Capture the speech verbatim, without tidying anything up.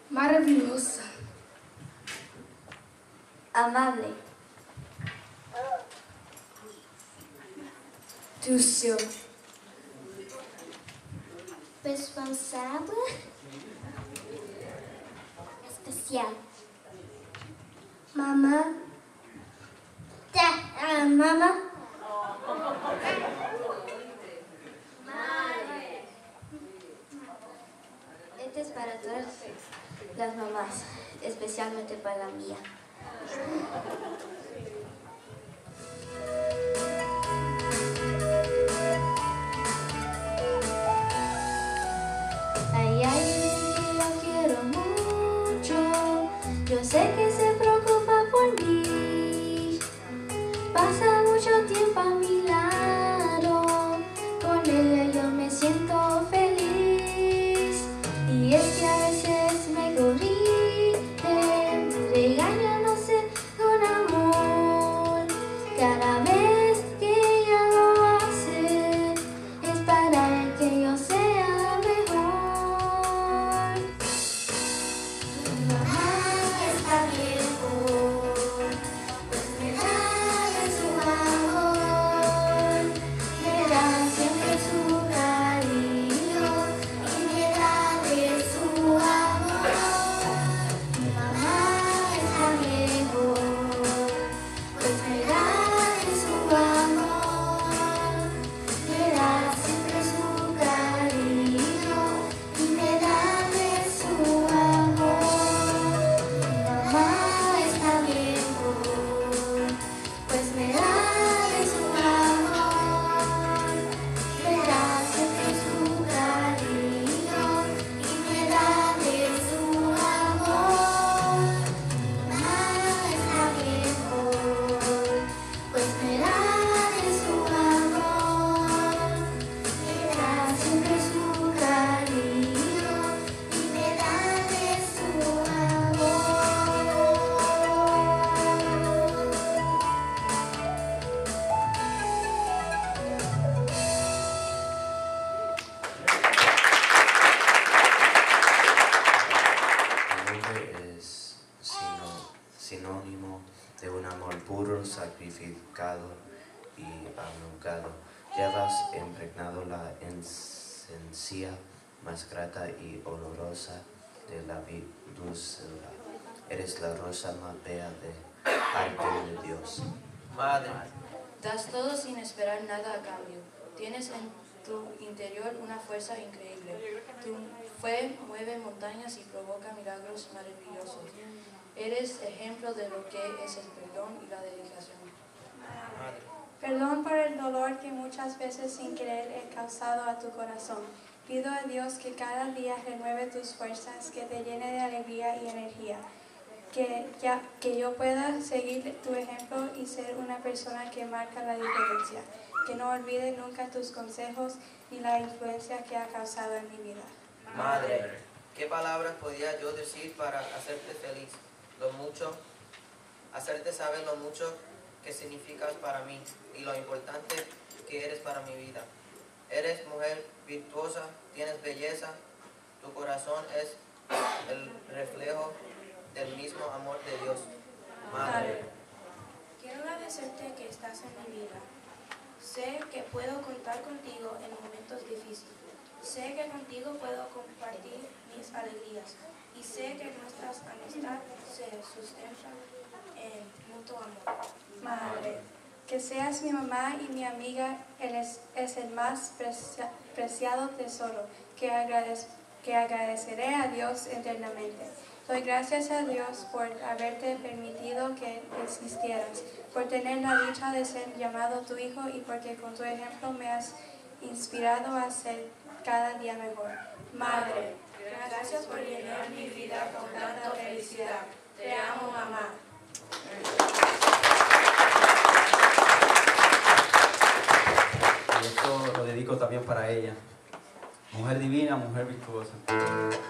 Maravillosa. Amable. Dulce. Responsable. Especial. Mamá. Ta, uh, mamá. Este es para todas las mamás, especialmente para la mía. Hay alguien que yo quiero mucho, yo sé que se preocupa por mí, pasa mucho tiempo a mi lado, con ella yo me siento feliz, y es que a veces me corrige, me regaña, no sé, con amor, cada vez que ella lo hace, es para que yo sea mejor. Mi mamá está lejos, pues me da de su amor, me da siempre su cariño y me da de su amor. Mi mamá está lejos, pues me da de su amor, me da siempre su cariño y me da de su amor. Mi mamá está lejos, pues me da de su amor, me da siempre su cariño y me da de su amor. Mi mamá está lejos, pues me da de su amor, me da siempre su cariño y me da de su amor. El hombre es sino- sinónimo de un amor puro, sacrificado y abnegado. Llevas impregnado la esencia más grata y olorosa de la vi- dulzura. Eres la rosa más bella de arte de Dios. Madre, Das todo sin esperar nada a cambio. Tienes en tu interior una fuerza increíble. Tu fe mueve montañas y provoca milagros maravillosos. Eres ejemplo de lo que es el perdón y la dedicación. madre, Perdón por el dolor que muchas veces sin querer he causado a tu corazón. Pido a Dios que cada día renueve tus fuerzas, que te llene de alegría y energía. Que, ya, que yo pueda seguir tu ejemplo y ser una persona que marca la diferencia. Que no olvide nunca tus consejos ni la influencia que ha causado en mi vida. madre, ¿qué palabras podía yo decir para hacerte feliz? Lo mucho, hacerte saber lo mucho que significas para mí y lo importante que eres para mi vida. Eres mujer virtuosa, tienes belleza, tu corazón es el reflejo del mismo amor de Dios. Madre, Quiero agradecerte que estás en mi vida. Sé que puedo contar contigo en momentos difíciles. Sé que contigo puedo compartir mis alegrías. Y sé que nuestra amistad se sustenta en mutuo amor. Madre, que seas mi mamá y mi amiga eres, es el más precia- preciado tesoro que, agradez- que agradeceré a Dios eternamente. Doy gracias a Dios por haberte permitido que existieras, por tener la dicha de ser llamado tu hijo y porque con tu ejemplo me has inspirado a ser cada día mejor. Madre, Gracias por llenar mi vida con tanta felicidad. Te amo, mamá. Y esto lo dedico también para ella. Mujer divina, mujer virtuosa.